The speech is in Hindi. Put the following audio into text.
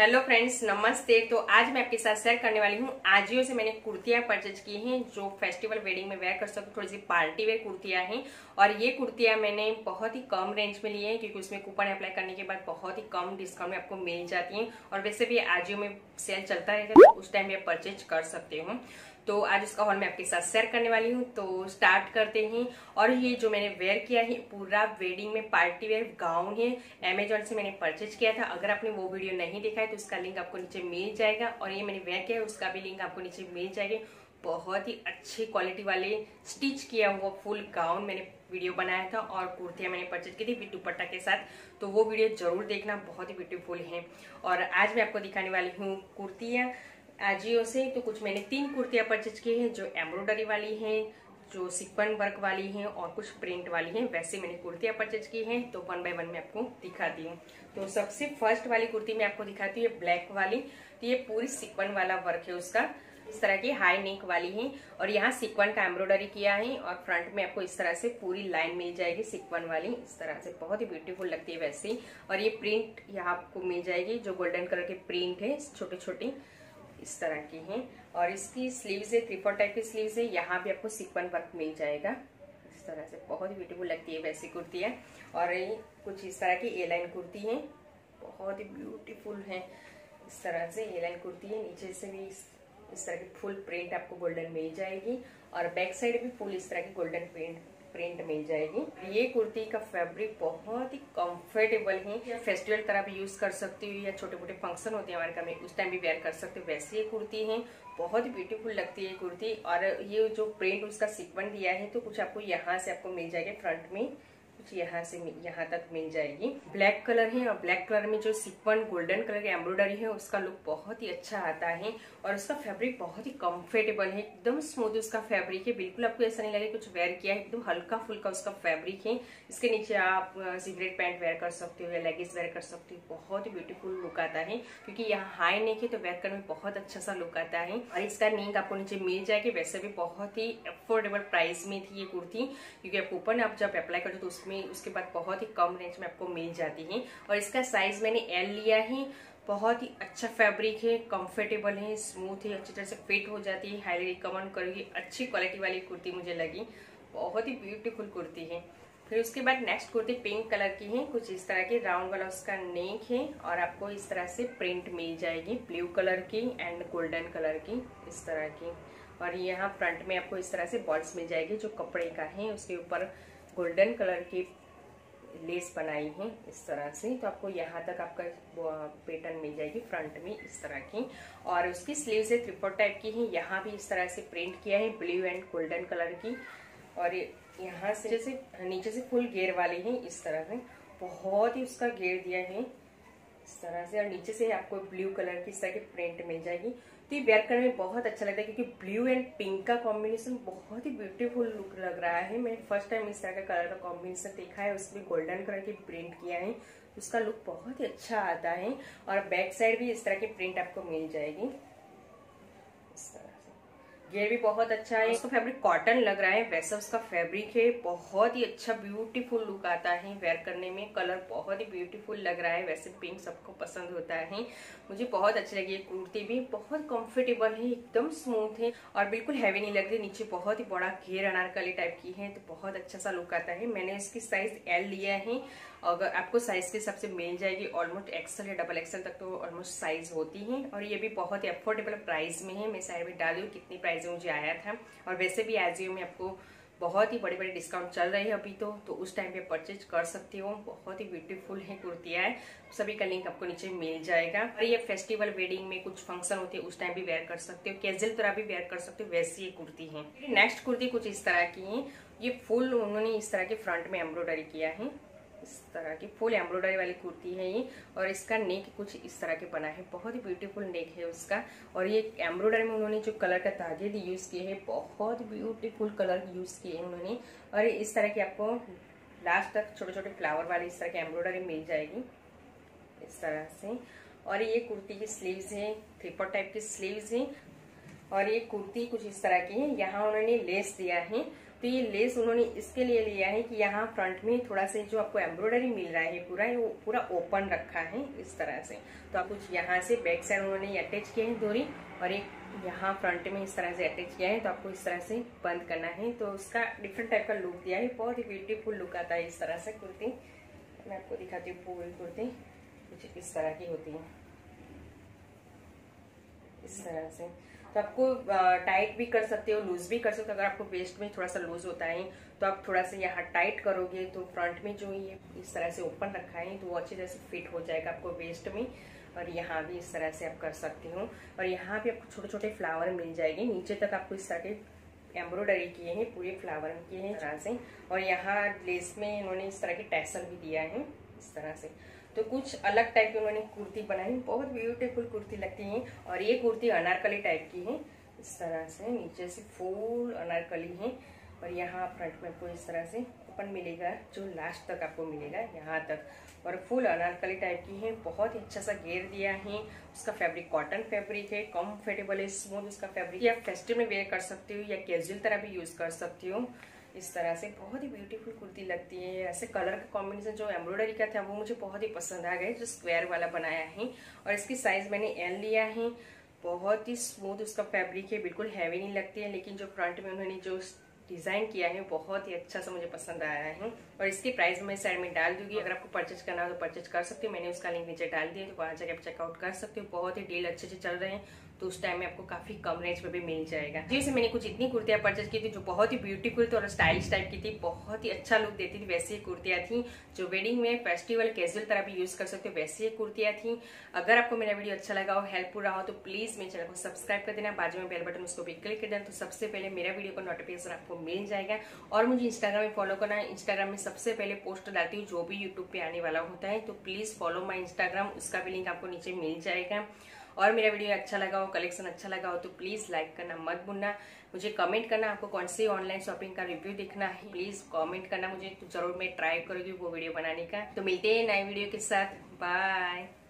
हेलो फ्रेंड्स, नमस्ते। तो आज मैं आपके साथ शेयर करने वाली हूँ आजियो से मैंने कुर्तियां परचेज की हैं जो फेस्टिवल वेडिंग में वेयर कर सकते हो। थोड़ी सी पार्टी वेयर कुर्तियां हैं और ये कुर्तियां मैंने बहुत ही कम रेंज में ली है क्योंकि उसमें कूपन अप्लाई करने के बाद बहुत ही कम डिस्काउंट में आपको मिल जाती हैं। और वैसे भी आजियो में सेल चलता रहता है तो उस टाइम भी आप परचेज कर सकते हो। तो आज इसका हॉल मैं आपके साथ शेयर करने वाली हूँ। तो स्टार्ट करते हैं। और ये जो मैंने वेयर किया है पूरा वेडिंग में पार्टी वेयर गाउन है, अमेजोन से मैंने परचेज किया था। अगर आपने वो वीडियो नहीं देखा है तो उसका लिंक आपको नीचे मिल जाएगा और ये मैंने वेयर किया है उसका भी लिंक आपको नीचे मिल जाएगा। बहुत ही अच्छी क्वालिटी वाले स्टिच किया हुआ फुल गाउन मैंने वीडियो बनाया था और कुर्तियां मैंने परचेज की थी विद दुपट्टा के साथ। तो वो वीडियो जरूर देखना, बहुत ही ब्यूटीफुल है। और आज मैं आपको दिखाने वाली हूँ कुर्तियां आजियो से। तो कुछ मैंने 3 कुर्तियां परचेज की हैं जो एम्ब्रॉयडरी वाली हैं, जो सीक्वेंस वर्क वाली हैं और कुछ प्रिंट वाली हैं। वैसे मैंने कुर्तियां परचेज की हैं तो 1 बाय 1 मैं आपको दिखाती हूँ। तो सबसे फर्स्ट वाली कुर्ती मैं आपको दिखाती हूँ, ब्लैक वाली। तो ये पूरी सीक्वेंस वाला वर्क है उसका, इस तरह की हाई नेक वाली है और यहाँ सीक्वेंस का एम्ब्रॉयडरी किया है और फ्रंट में आपको इस तरह से पूरी लाइन मिल जाएगी सीक्वेंस वाली, इस तरह से बहुत ही ब्यूटीफुल लगती है वैसे। और ये प्रिंट यहाँ आपको मिल जाएगी जो गोल्डन कलर के प्रिंट है, छोटे छोटे इस तरह की हैं। और इसकी स्लीव्स है 3/4 टाइप की स्लीव्स है, यहाँ भी आपको सीक्वेंस वर्क मिल जाएगा इस तरह से, बहुत ही ब्यूटीफुल लगती है वैसी कुर्ती है। और ये कुछ इस तरह की ए लाइन कुर्ती है, बहुत ही ब्यूटीफुल है इस तरह से ए लाइन कुर्ती है। नीचे से भी इस तरह की फुल प्रिंट आपको गोल्डन मिल जाएगी और बैक साइड भी फुल इस तरह की गोल्डन प्रिंट मिल जाएगी। ये कुर्ती का फैब्रिक बहुत ही कंफर्टेबल है, या फेस्टिवल तरह भी यूज कर सकती हूँ या छोटे मोटे फंक्शन होते हैं हमारे घर में उस टाइम भी वेयर कर सकते हो। वैसे ये कुर्ती है, बहुत ही ब्यूटीफुल लगती है कुर्ती। और ये जो प्रिंट उसका सीक्वेंस दिया है तो कुछ आपको यहाँ से आपको मिल जाएगा फ्रंट में, कुछ यहाँ से यहाँ तक मिल जाएगी। ब्लैक कलर है और ब्लैक कलर में जो सीक्वेंस गोल्डन कलर की एम्ब्रॉयडरी है उसका लुक बहुत ही अच्छा आता है। और उसका फैब्रिक बहुत ही कंफर्टेबल है, एकदम स्मूथ उसका फैब्रिक है, बिल्कुल आपको ऐसा नहीं लगे कुछ वेयर किया है, एकदम हल्का फुल्का उसका फैब्रिक है। इसके नीचे आप सिगरेट पैंट वेयर कर सकते हो या लेगिंग्स वेयर कर सकते हो, बहुत ही ब्यूटीफुल लुक आता है। क्योंकि यहाँ हाई नेक है तो वेयर करने में बहुत अच्छा सा लुक आता है। और इसका नेक आपको नीचे मिल जाएगी। वैसे भी बहुत ही अफोर्डेबल प्राइस में थी ये कुर्ती, क्योंकि आप कूपन आप जब अप्लाई करते हो तो उसमें उसके बाद बहुत ही कम रेंज में आपको मिल जाती है। और इसका साइज मैंने एल लिया है, बहुत ही अच्छा फैब्रिक है, कंफर्टेबल है, स्मूथ है, अच्छी तरह से फिट हो जाती है। हाईली रिकमेंड करूँगी, अच्छी क्वालिटी वाली कुर्ती मुझे लगी, बहुत ही ब्यूटीफुल कुर्ती है। फिर उसके बाद नेक्स्ट कुर्ती पिंक कलर की है, कुछ इस तरह की राउंड वाला उसका नेक है और आपको इस तरह से प्रिंट मिल जाएगी ब्लू कलर की एंड गोल्डन कलर की इस तरह की। और यहाँ फ्रंट में आपको इस तरह से बॉल्स मिल जाएगी जो कपड़े का है, उसके ऊपर गोल्डन कलर की लेस बनाई है इस तरह से। तो आपको यहाँ तक आपका पैटर्न मिल जाएगी फ्रंट में इस तरह की। और उसकी स्लीव्स है 3/4 टाइप की है, यहाँ भी इस तरह से प्रिंट किया है ब्लू एंड गोल्डन कलर की। और यहाँ से जैसे नीचे से फुल घेर वाली है इस तरह से, बहुत ही उसका घेर दिया है इस तरह से। और नीचे से आपको ब्लू कलर की इस तरह की प्रिंट मिल जाएगी। तो ये वेयर करने में बहुत अच्छा लगता है क्योंकि ब्लू एंड पिंक का कॉम्बिनेशन बहुत ही ब्यूटीफुल लुक लग रहा है। मैंने फर्स्ट टाइम इस तरह का कलर का कॉम्बिनेशन देखा है, उसमें गोल्डन कलर की प्रिंट किया है, उसका लुक बहुत ही अच्छा आता है। और बैक साइड भी इस तरह की प्रिंट आपको मिल जाएगी इस तरह से। घेर भी बहुत अच्छा है, उसका फैब्रिक कॉटन लग रहा है, वैसा उसका फैब्रिक है, बहुत ही अच्छा ब्यूटीफुल लुक आता है वेयर करने में। कलर बहुत ही ब्यूटीफुल लग रहा है, वैसे पिंक सबको पसंद होता है, मुझे बहुत अच्छी लगी। ये कुर्ती भी बहुत कंफर्टेबल है, एकदम स्मूथ है और बिल्कुल हैवी नहीं लग रही। नीचे बहुत ही बड़ा घेर अनारकली टाइप की है तो बहुत अच्छा सा लुक आता है। मैंने इसकी साइज एल लिया है, अगर आपको साइज के हिसाब से मिल जाएगी, ऑलमोस्ट एक्सल या डबल एक्सल तक तो ऑलमोस्ट साइज होती है। और ये भी बहुत ही अफोर्डेबल प्राइस में है, मैं साइड में डाली हूँ कितनी प्राइस में मुझे आया था। और वैसे भी आजियो में आपको बहुत ही बड़े बड़े डिस्काउंट चल रहे हैं अभी तो उस टाइम पे परचेज कर सकते हो। बहुत ही ब्यूटीफुल है कुर्तियां है, सभी का लिंक आपको नीचे मिल जाएगा। और ये फेस्टिवल वेडिंग में कुछ फंक्शन होते हैं उस टाइम भी वेयर कर सकते हो, कैजुअल तरह भी वेयर कर सकते हो, वैसी ये कुर्ती है। नेक्स्ट कुर्ती कुछ इस तरह की है, ये फुल उन्होंने इस तरह के फ्रंट में एम्ब्रॉयडरी किया है, इस तरह की फुल एम्ब्रॉयडरी वाली कुर्ती है ये। और इसका नेक कुछ इस तरह के बना है, बहुत ही ब्यूटीफुल नेक है उसका। और ये एम्ब्रॉयडरी में उन्होंने जो कलर का धागे यूज किए हैं, बहुत ब्यूटीफुल कलर यूज किए हैं उन्होंने। और इस तरह की आपको लास्ट तक छोटे छोटे फ्लावर वाली इस तरह की एम्ब्रॉयडरी मिल जाएगी इस तरह से। और ये कुर्ती की स्लीव्स है, 3/4 टाइप की स्लीव्स है। और ये कुर्ती कुछ इस तरह की है, यहाँ उन्होंने लेस दिया है, तो ये लेस उन्होंने इसके लिए लिया है कि यहाँ फ्रंट में थोड़ा सा जो आपको एम्ब्रॉयडरी मिल रहा है वो पूरा ओपन रखा है इस तरह से। तो आप कुछ यहाँ से बैक साइड उन्होंने अटैच किया है डोरी, और एक यहाँ फ्रंट में इस तरह से अटैच किया है। तो आपको इस तरह से बंद करना है। तो उसका डिफरेंट टाइप का लुक दिया है, बहुत ही ब्यूटीफुल लुक आता है इस तरह से कुर्ती। मैं आपको दिखाती हूँ पूरी कुर्ती कुछ इस तरह की होती है, इस तरह से। तो आपको टाइट भी कर सकते हो, लूज भी कर सकते हो। अगर आपको वेस्ट में थोड़ा सा लूज होता है तो आप थोड़ा सा यहाँ टाइट करोगे तो फ्रंट में जो ये इस तरह से ओपन रखा है तो वो अच्छी तरह से फिट हो जाएगा आपको वेस्ट में। और यहाँ भी इस तरह से आप कर सकती हो। और यहाँ भी आपको छोटे छोटे फ्लावर मिल जाएंगे, नीचे तक आपको इस तरह के एम्ब्रॉयडरी किए हैं, पूरे फ्लावर किए हैं इस तरह से। और यहाँ लेस में इन्होंने इस तरह की टैसल भी दिया है इस तरह से। तो कुछ अलग टाइप की उन्होंने कुर्ती बनाई, बहुत ब्यूटीफुल कुर्ती लगती है। और ये कुर्ती अनारकली टाइप की है इस तरह से, नीचे से फुल अनारकली है। और यहाँ फ्रंट में आपको इस तरह से ओपन मिलेगा, जो लास्ट तक आपको मिलेगा यहाँ तक। और फुल अनारकली टाइप की है, बहुत ही अच्छा सा घेर दिया है। उसका फैब्रिक कॉटन फैब्रिक है, कंफर्टेबल है, स्मूथ उसका फैब्रिक। आप फेस्टिव में वेयर कर सकती हो या कैजुअल तरह भी यूज कर सकती हो इस तरह से। बहुत ही ब्यूटीफुल कुर्ती लगती है। ऐसे कलर का कॉम्बिनेशन जो एम्ब्रॉयडरी का था वो मुझे बहुत ही पसंद आ गया, जो स्क्वायर वाला बनाया है। और इसकी साइज मैंने एल लिया है। बहुत ही स्मूथ उसका फैब्रिक है, बिल्कुल हैवी नहीं लगती है। लेकिन जो फ्रंट में उन्होंने जो डिजाइन किया है बहुत ही अच्छा सा मुझे पसंद आया है। और इसकी प्राइस मैं साइड में डाल दूंगी, अगर आपको परचेज करना हो तो परचेज कर सकते हो। मैंने उसका लिंक नीचे डाल दिया, तो वहां जाकर आप चेकआउट कर सकते हो। बहुत ही डील अच्छे से चल रहे हैं, तो उस टाइम में आपको काफी कम रेंज पे भी मिल जाएगा। जैसे मैंने कुछ इतनी कुर्तियां परचेज की थी जो बहुत ही ब्यूटीफुल थी और स्टाइलिश टाइप की थी, बहुत ही अच्छा लुक देती थी, वैसी कुर्तियां थी जो वेडिंग में फेस्टिवल कैजुअल तरह भी यूज कर सकते हो, वैसी कुर्तियां थी। अगर आपको मेरा वीडियो अच्छा लगा हो, हेल्पफुल रहा हो, तो प्लीज मेरे चैनल को सब्सक्राइब कर देना, बाजू में बेल बटन उसको भी क्लिक कर देना, तो सबसे पहले मेरा वीडियो का नोटिफिकेशन आपको मिल जाएगा। और मुझे इंस्टाग्राम में फॉलो करना है, इंस्टाग्राम में सबसे पहले पोस्ट डालती हूँ जो भी यूट्यूब पे आने वाला होता है। तो प्लीज फॉलो माई इंस्टाग्राम, उसका भी लिंक आपको नीचे मिल जाएगा। और मेरा वीडियो अच्छा लगा हो, कलेक्शन अच्छा लगा हो, तो प्लीज लाइक करना मत भूलना। मुझे कमेंट करना आपको कौन सी ऑनलाइन शॉपिंग का रिव्यू देखना है, प्लीज कमेंट करना मुझे, तो जरूर मैं ट्राई करूंगी वो वीडियो बनाने का। तो मिलते हैं नए वीडियो के साथ, बाय।